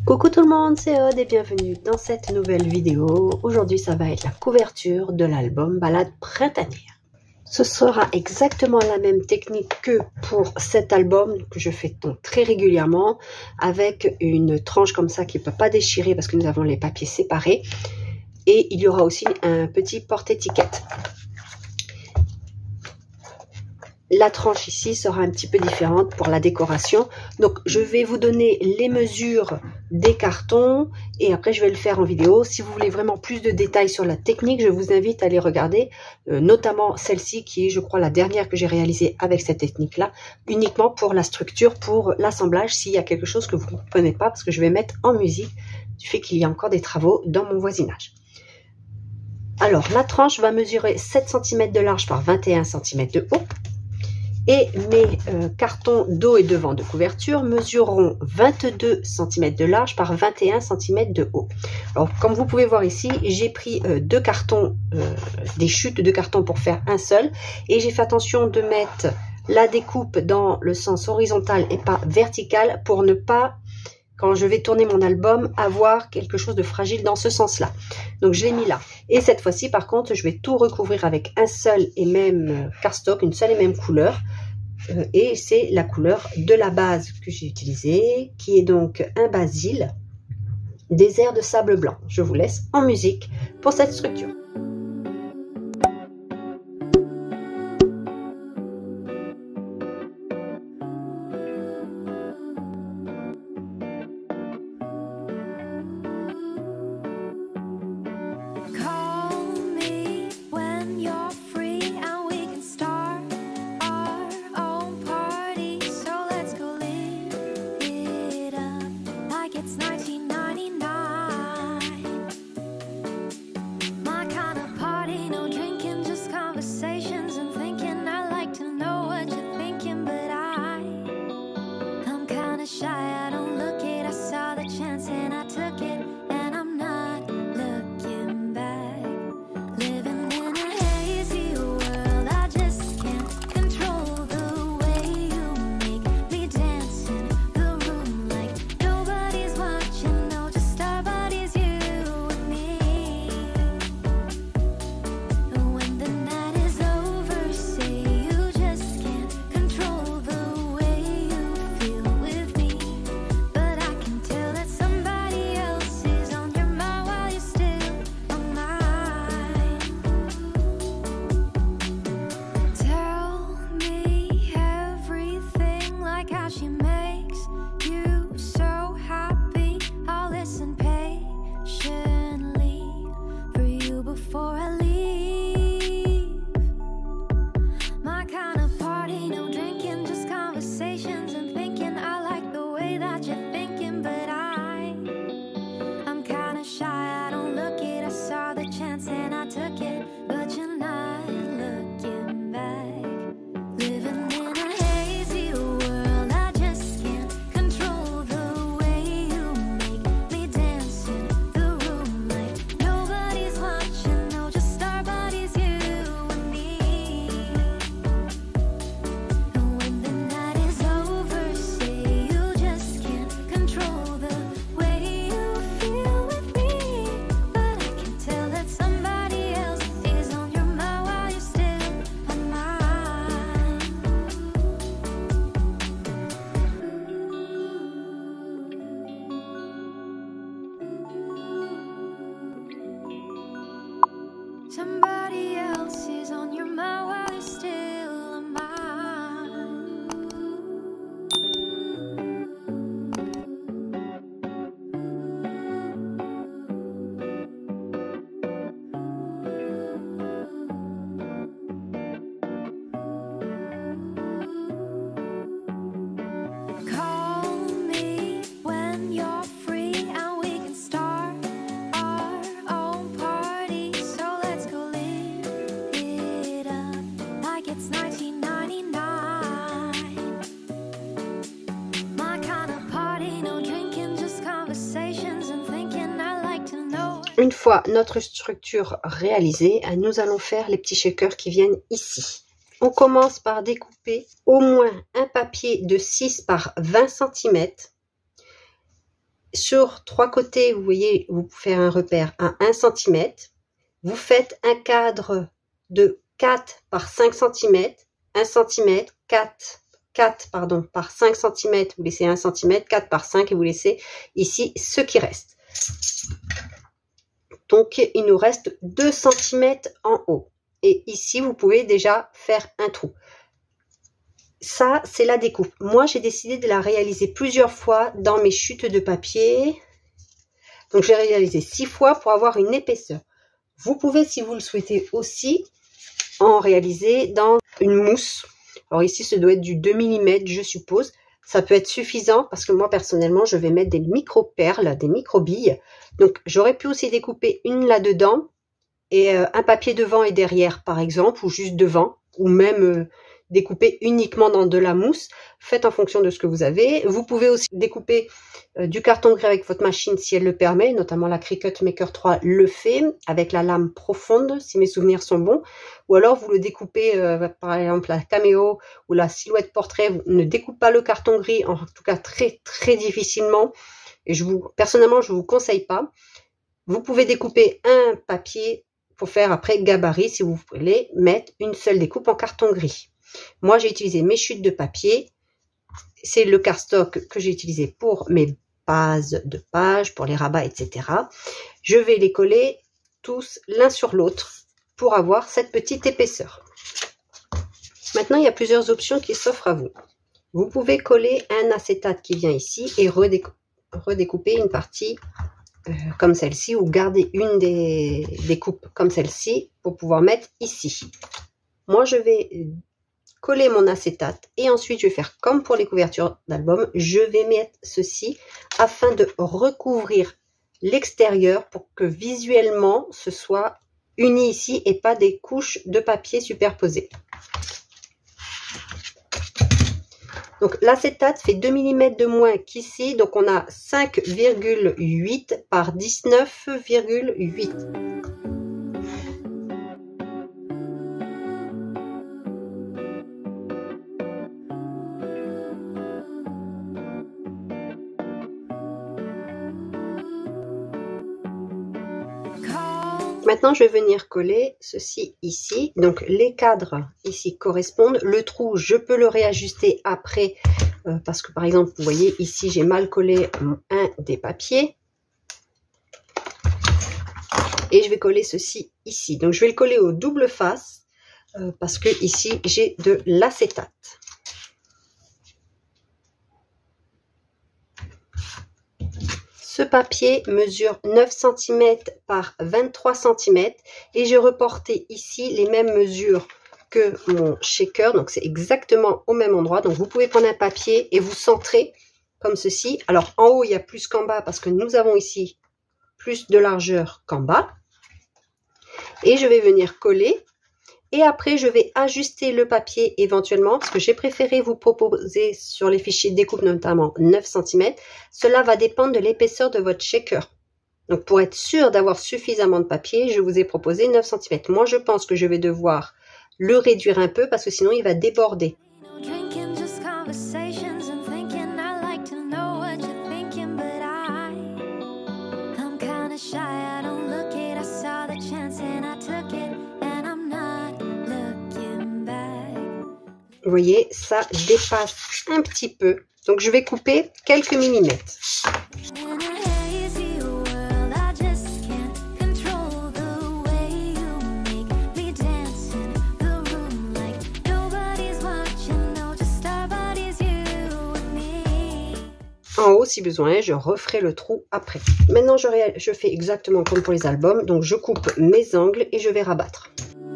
Coucou tout le monde, c'est Aude et bienvenue dans cette nouvelle vidéo. Aujourd'hui, ça va être la couverture de l'album Balade printanière. Ce sera exactement la même technique que pour cet album que je fais donc très régulièrement avec une tranche comme ça qui ne peut pas déchirer parce que nous avons les papiers séparés. Et il y aura aussi un petit porte-étiquette. La tranche ici sera un petit peu différente pour la décoration. Donc, je vais vous donner les mesures des cartons et après, je vais le faire en vidéo. Si vous voulez vraiment plus de détails sur la technique, je vous invite à les regarder, notamment celle-ci qui est, je crois, la dernière que j'ai réalisée avec cette technique-là, uniquement pour la structure, pour l'assemblage, s'il y a quelque chose que vous ne comprenez pas, parce que je vais mettre en musique du fait qu'il y a encore des travaux dans mon voisinage. Alors, la tranche va mesurer 7 cm de large par 21 cm de haut. Et mes cartons dos et devant de couverture mesureront 22 cm de large par 21 cm de haut. Alors, comme vous pouvez voir ici, j'ai pris deux cartons, des chutes de 2 cartons pour faire un seul. Et j'ai fait attention de mettre la découpe dans le sens horizontal et pas vertical pour ne pas, quand je vais tourner mon album, avoir quelque chose de fragile dans ce sens-là. Donc, je l'ai mis là. Et cette fois-ci, par contre, je vais tout recouvrir avec un seul et même cardstock, une seule et même couleur. Et c'est la couleur de la base que j'ai utilisée, qui est donc un basil, désert de sable blanc. Je vous laisse en musique pour cette structure. Somebody else is on your mind while you're still on mine. Call me when you're free and we can start our own party. So let's go live it up like it's 1999. My kind of party, no drinking, just conversations and thinking. I like to know. Une fois notre structure réalisée, nous allons faire les petits shakers qui viennent ici. On commence par découper au moins un papier de 6 par 20 cm sur 3 côtés, vous voyez, vous pouvez faire un repère à 1 cm. Vous faites un cadre de 4 par 5 cm, 1 cm, 4 par 5 cm, vous laissez 1 cm, 4 par 5 et vous laissez ici ce qui reste. Donc, il nous reste 2 cm en haut. Et ici, vous pouvez déjà faire un trou. Ça, c'est la découpe. Moi, j'ai décidé de la réaliser plusieurs fois dans mes chutes de papier. Donc, j'ai réalisé 6 fois pour avoir une épaisseur. Vous pouvez, si vous le souhaitez aussi, en réaliser dans une mousse. Alors ici, ça doit être du 2 mm, je suppose. Ça peut être suffisant parce que moi, personnellement, je vais mettre des micro-perles, des micro-billes. Donc, j'aurais pu aussi découper une là-dedans et un papier devant et derrière, par exemple, ou juste devant, ou même découper uniquement dans de la mousse. Faites en fonction de ce que vous avez. Vous pouvez aussi découper du carton gris avec votre machine si elle le permet, notamment la Cricut Maker 3 le fait, avec la lame profonde, si mes souvenirs sont bons. Ou alors vous le découpez, par exemple la Cameo ou la silhouette portrait, vous ne découpe pas le carton gris, en tout cas très très difficilement. Et personnellement, je vous conseille pas. Vous pouvez découper un papier pour faire après gabarit si vous voulez mettre une seule découpe en carton gris. Moi, j'ai utilisé mes chutes de papier. C'est le cardstock que j'ai utilisé pour mes bases de pages, pour les rabats, etc. Je vais les coller tous l'un sur l'autre pour avoir cette petite épaisseur. Maintenant, il y a plusieurs options qui s'offrent à vous. Vous pouvez coller un acétate qui vient ici et redécouper une partie comme celle-ci ou garder une des découpes comme celle-ci pour pouvoir mettre ici. Moi, je vais coller mon acétate et ensuite je vais faire comme pour les couvertures d'album, je vais mettre ceci afin de recouvrir l'extérieur pour que visuellement ce soit uni ici et pas des couches de papier superposées. Donc l'acétate fait 2 mm de moins qu'ici, donc on a 5,8 par 19,8. Maintenant, je vais venir coller ceci ici. Donc, les cadres ici correspondent. Le trou, je peux le réajuster après parce que, par exemple, vous voyez ici, j'ai mal collé un des papiers. Et je vais coller ceci ici. Donc, je vais le coller au double face parce que ici, j'ai de l'acétate. Ce papier mesure 9 cm par 23 cm et j'ai reporté ici les mêmes mesures que mon shaker. Donc, c'est exactement au même endroit. Donc, vous pouvez prendre un papier et vous centrer comme ceci. Alors, en haut, il y a plus qu'en bas parce que nous avons ici plus de largeur qu'en bas. Et je vais venir coller. Et après, je vais ajuster le papier éventuellement, parce que j'ai préféré vous proposer sur les fichiers de découpe, notamment 9 cm. Cela va dépendre de l'épaisseur de votre shaker. Donc, pour être sûr d'avoir suffisamment de papier, je vous ai proposé 9 cm. Moi, je pense que je vais devoir le réduire un peu, parce que sinon, il va déborder. Vous voyez, ça dépasse un petit peu. Donc, je vais couper quelques millimètres. En haut, si besoin, je referai le trou après. Maintenant, je fais exactement comme pour les albums. Donc, je coupe mes angles et je vais rabattre.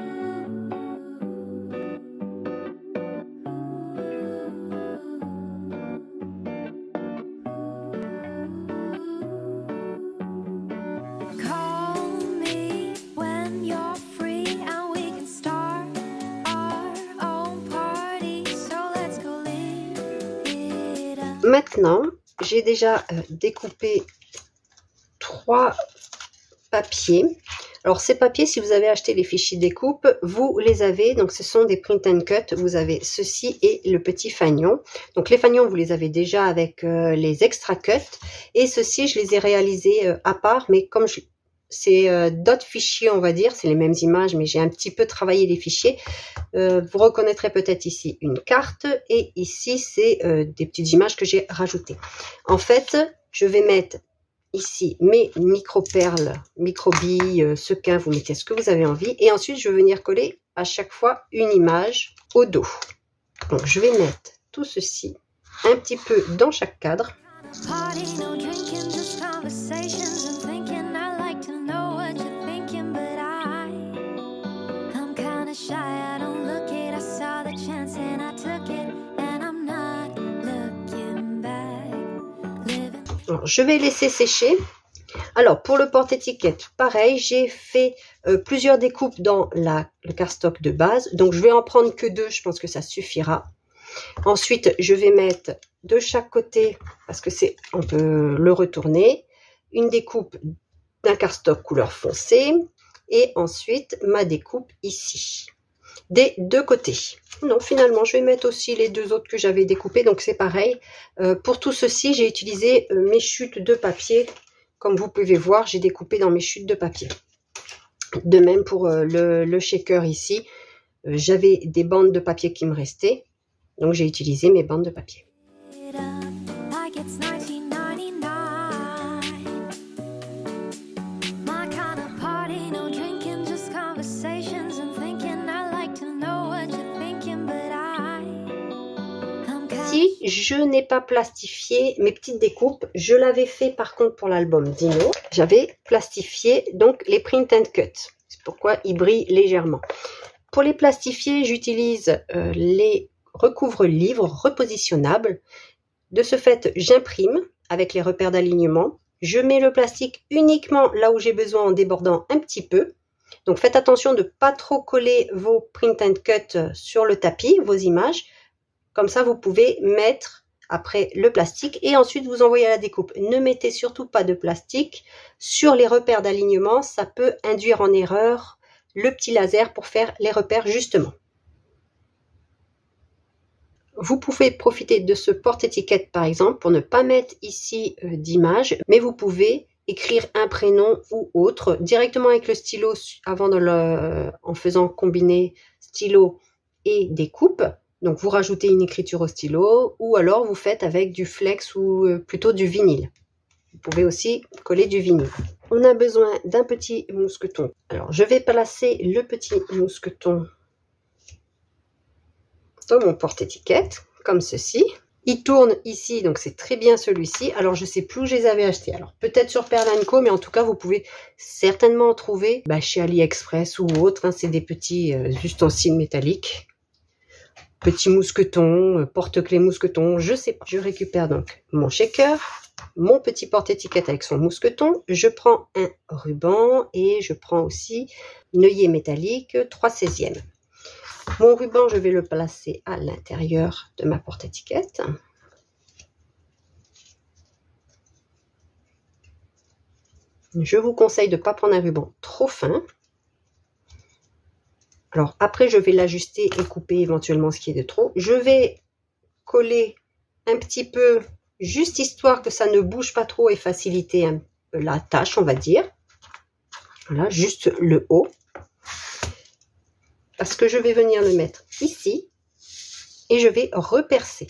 Maintenant, j'ai déjà découpé 3 papiers. Alors ces papiers, si vous avez acheté les fichiers découpe, vous les avez, donc ce sont des print and cut, vous avez ceci et le petit fanion. Donc les fanions, vous les avez déjà avec les extra cut, et ceci, je les ai réalisés à part, mais comme c'est d'autres fichiers, on va dire, c'est les mêmes images, mais j'ai un petit peu travaillé les fichiers. Vous reconnaîtrez peut-être ici une carte, et ici, c'est des petites images que j'ai rajoutées. En fait, je vais mettre ici mes micro-perles, micro-billes, sequins, vous mettez ce que vous avez envie. Et ensuite, je vais venir coller à chaque fois une image au dos. Donc, je vais mettre tout ceci un petit peu dans chaque cadre. Alors, je vais laisser sécher. Alors, pour le porte-étiquette, pareil, j'ai fait plusieurs découpes dans le cardstock de base. Donc, je vais en prendre que 2, je pense que ça suffira. Ensuite, je vais mettre de chaque côté, parce que on peut le retourner, une découpe d'un cardstock couleur foncée. Et ensuite, ma découpe ici, des deux côtés. Non, finalement, je vais mettre aussi les 2 autres que j'avais découpés. Donc, c'est pareil. Pour tout ceci, j'ai utilisé mes chutes de papier. Comme vous pouvez voir, j'ai découpé dans mes chutes de papier. De même pour le shaker ici. J'avais des bandes de papier qui me restaient. Donc, j'ai utilisé mes bandes de papier. Si je n'ai pas plastifié mes petites découpes, je l'avais fait par contre pour l'album Dino. J'avais plastifié donc les print and cut. C'est pourquoi ils brillent légèrement. Pour les plastifier, j'utilise les recouvre-livres repositionnables. De ce fait, j'imprime avec les repères d'alignement. Je mets le plastique uniquement là où j'ai besoin en débordant un petit peu. Donc faites attention de ne pas trop coller vos print and cut sur le tapis, vos images. Comme ça, vous pouvez mettre après le plastique et ensuite vous envoyez à la découpe. Ne mettez surtout pas de plastique sur les repères d'alignement. Ça peut induire en erreur le petit laser pour faire les repères justement. Vous pouvez profiter de ce porte-étiquette par exemple pour ne pas mettre ici d'image, mais vous pouvez écrire un prénom ou autre directement avec le stylo en faisant combiner stylo et découpe. Donc, vous rajoutez une écriture au stylo ou alors vous faites avec du flex ou plutôt du vinyle. Vous pouvez aussi coller du vinyle. On a besoin d'un petit mousqueton. Alors, je vais placer le petit mousqueton dans mon porte-étiquette, comme ceci. Il tourne ici, donc c'est très bien celui-ci. Alors, je ne sais plus où je les avais achetés. Alors, peut-être sur Pearl & Co, mais en tout cas, vous pouvez certainement en trouver chez AliExpress ou autre. Hein, c'est des petits ustensiles métalliques. Petit mousqueton, porte-clés mousqueton, je sais pas. Je récupère donc mon shaker, mon petit porte-étiquette avec son mousqueton. Je prends un ruban et je prends aussi un œillet métallique 3/16e. Mon ruban, je vais le placer à l'intérieur de ma porte-étiquette. Je vous conseille de ne pas prendre un ruban trop fin. Alors, après, je vais l'ajuster et couper éventuellement ce qui est de trop. Je vais coller un petit peu, juste histoire que ça ne bouge pas trop et faciliter la tâche, on va dire. Voilà, juste le haut. Parce que je vais venir le mettre ici et je vais repercer.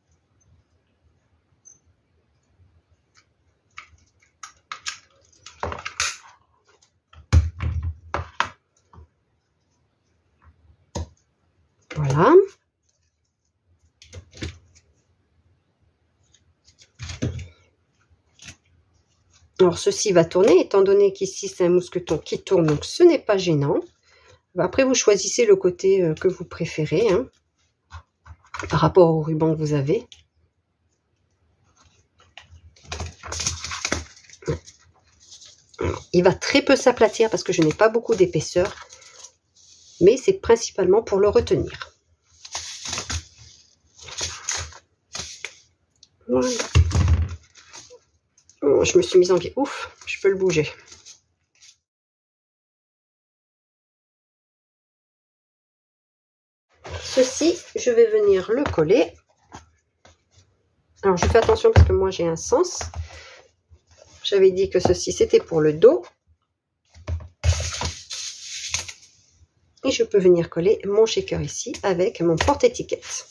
Voilà. Alors, ceci va tourner, étant donné qu'ici, c'est un mousqueton qui tourne, donc ce n'est pas gênant. Après, vous choisissez le côté que vous préférez, hein, par rapport au ruban que vous avez. Il va très peu s'aplatir parce que je n'ai pas beaucoup d'épaisseur, mais c'est principalement pour le retenir. Voilà. Oh, je me suis mise en pied. Ouf, je peux le bouger. ici, je vais venir le coller. Alors, je fais attention parce que moi, j'ai un sens. J'avais dit que ceci, c'était pour le dos. Et je peux venir coller mon shaker ici avec mon porte-étiquette.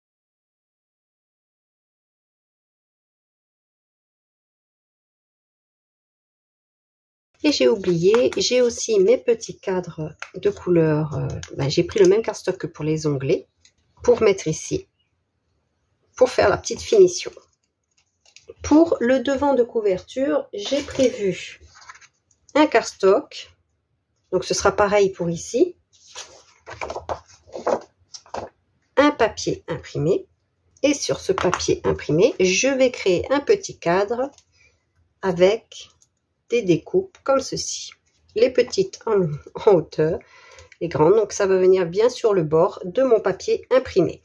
Et j'ai oublié, j'ai aussi mes petits cadres de couleur. J'ai pris le même cardstock que pour les onglets pour mettre ici, pour faire la petite finition. Pour le devant de couverture, j'ai prévu un cardstock. Donc ce sera pareil pour ici. Un papier imprimé. Et sur ce papier imprimé, je vais créer un petit cadre avec des découpes comme ceci. Les petites en hauteur, les grandes. Donc ça va venir bien sur le bord de mon papier imprimé.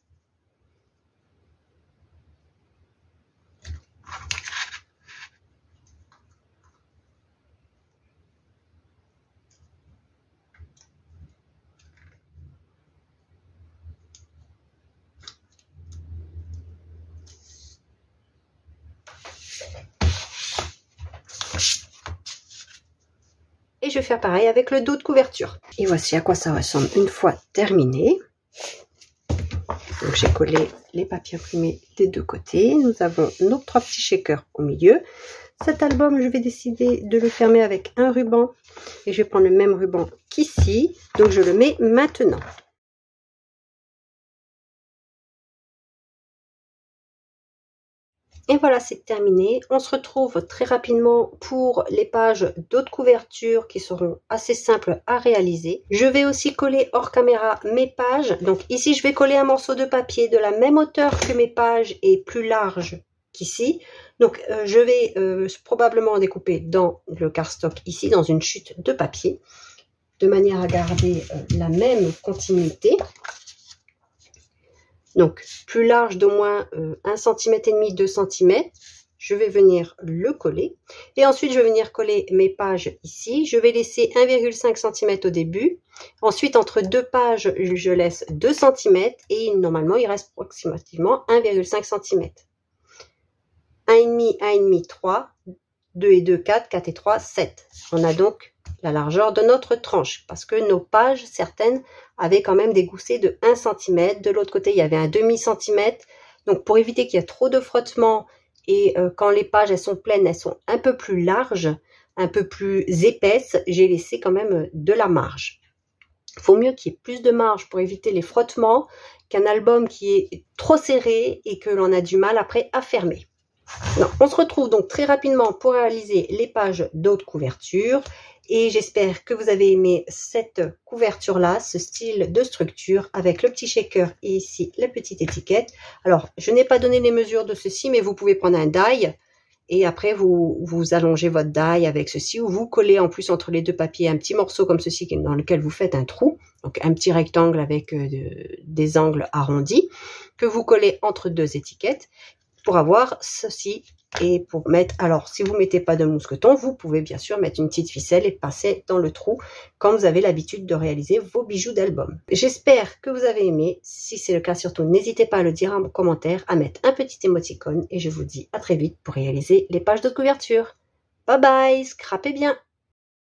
Et je vais faire pareil avec le dos de couverture. Et voici à quoi ça ressemble une fois terminé. Donc j'ai collé les papiers imprimés des deux côtés. Nous avons nos 3 petits shakers au milieu. Cet album, je vais décider de le fermer avec un ruban. Et je vais prendre le même ruban qu'ici. Donc je le mets maintenant. Et voilà, c'est terminé. On se retrouve très rapidement pour les pages d'autres couvertures qui seront assez simples à réaliser. Je vais aussi coller hors caméra mes pages. Donc ici, je vais coller un morceau de papier de la même hauteur que mes pages et plus large qu'ici. Donc je vais probablement découper dans le cardstock ici, dans une chute de papier, de manière à garder la même continuité. Donc, plus large d'au moins 1,5 cm, 2 cm. Je vais venir le coller. Et ensuite, je vais venir coller mes pages ici. Je vais laisser 1,5 cm au début. Ensuite, entre deux pages, je laisse 2 cm. Et normalement, il reste approximativement 1,5 cm. 1,5, 1,5, 3. 2 et 2, 4. 4 et 3, 7. On a donc la largeur de notre tranche. Parce que nos pages, certaines, avaient quand même des goussets de 1 cm. De l'autre côté, il y avait un demi-centimètre. Donc, pour éviter qu'il y ait trop de frottement et quand les pages elles sont pleines, elles sont un peu plus larges, un peu plus épaisses, j'ai laissé quand même de la marge. Il faut mieux qu'il y ait plus de marge pour éviter les frottements qu'un album qui est trop serré et que l'on a du mal après à fermer. Non, on se retrouve donc très rapidement pour réaliser les pages d'autres couvertures. Et j'espère que vous avez aimé cette couverture-là, ce style de structure avec le petit shaker et ici la petite étiquette. Alors, je n'ai pas donné les mesures de ceci, mais vous pouvez prendre un die et après vous allongez votre die avec ceci ou vous collez en plus entre les deux papiers un petit morceau comme ceci dans lequel vous faites un trou, donc un petit rectangle avec des angles arrondis que vous collez entre deux étiquettes pour avoir ceci. Et pour mettre, alors si vous ne mettez pas de mousqueton, vous pouvez bien sûr mettre une petite ficelle et passer dans le trou quand vous avez l'habitude de réaliser vos bijoux d'album. J'espère que vous avez aimé. Si c'est le cas, surtout n'hésitez pas à le dire en commentaire, à mettre un petit émoticône et je vous dis à très vite pour réaliser les pages de couverture. Bye bye, scrapez bien!